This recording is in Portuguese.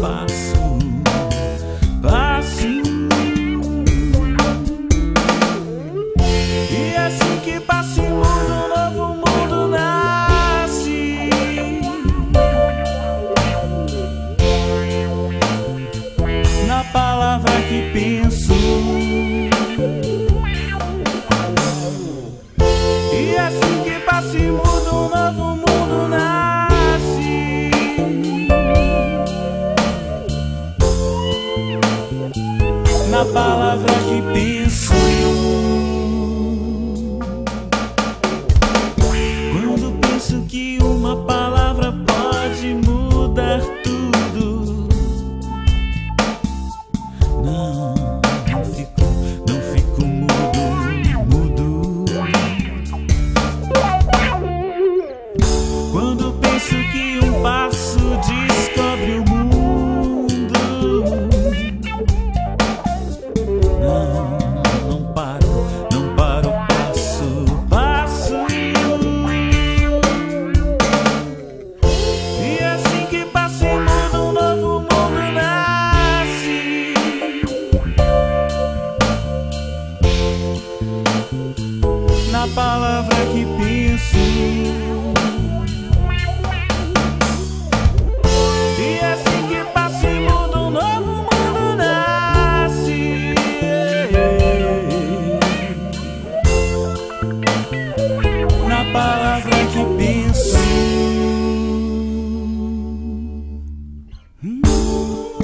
passo, passo. E assim que passa e muda, um novo mundo nasce. Na palavra que penso. E assim que passa e muda, um novo mundo nasce. Na palavra que penso. Quando penso que uma palavra pode mudar tudo, não fico mudo. Quando penso que um passo descobre o mundo, não paro, passo. E assim que passa e muda, um novo mundo nasce. Na palavra que penso. E assim que passa e muda, um novo mundo nasce. Na palavra que penso.